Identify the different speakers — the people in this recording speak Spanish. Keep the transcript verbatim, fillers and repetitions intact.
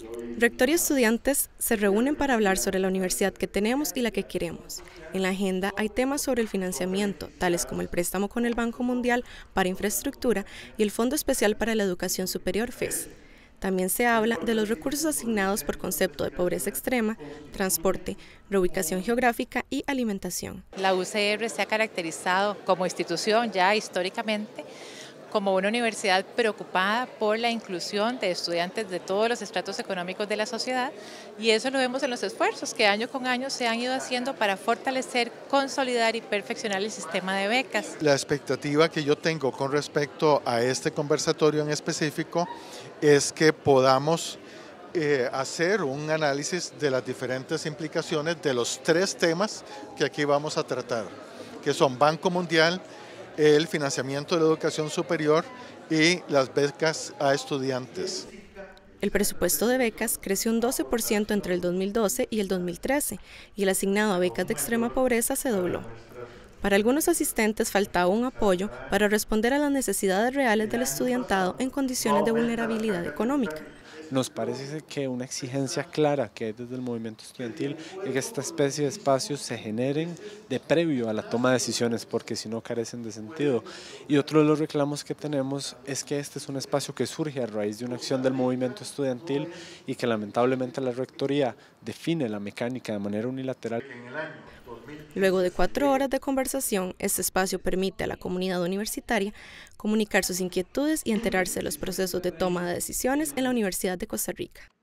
Speaker 1: Rector y estudiantes se reúnen para hablar sobre la universidad que tenemos y la que queremos. En la agenda hay temas sobre el financiamiento, tales como el préstamo con el Banco Mundial para infraestructura y el Fondo Especial para la Educación Superior F E S. También se habla de los recursos asignados por concepto de pobreza extrema, transporte, reubicación geográfica y alimentación.
Speaker 2: La U C R se ha caracterizado como institución ya históricamente como una universidad preocupada por la inclusión de estudiantes de todos los estratos económicos de la sociedad, y eso lo vemos en los esfuerzos que año con año se han ido haciendo para fortalecer, consolidar y perfeccionar el sistema de becas.
Speaker 3: La expectativa que yo tengo con respecto a este conversatorio en específico es que podamos eh, hacer un análisis de las diferentes implicaciones de los tres temas que aquí vamos a tratar, que son Banco Mundial, el financiamiento de la educación superior y las becas a estudiantes.
Speaker 1: El presupuesto de becas creció un doce por ciento entre el dos mil doce y el dos mil trece y el asignado a becas de extrema pobreza se dobló. Para algunos asistentes faltaba un apoyo para responder a las necesidades reales del estudiantado en condiciones de vulnerabilidad económica.
Speaker 4: Nos parece que una exigencia clara que hay desde el movimiento estudiantil es que esta especie de espacios se generen de previo a la toma de decisiones, porque si no carecen de sentido. Y otro de los reclamos que tenemos es que este es un espacio que surge a raíz de una acción del movimiento estudiantil y que lamentablemente la rectoría define la mecánica de manera unilateral.
Speaker 1: Luego de cuatro horas de conversación, este espacio permite a la comunidad universitaria comunicar sus inquietudes y enterarse de los procesos de toma de decisiones en la Universidad de Costa Rica.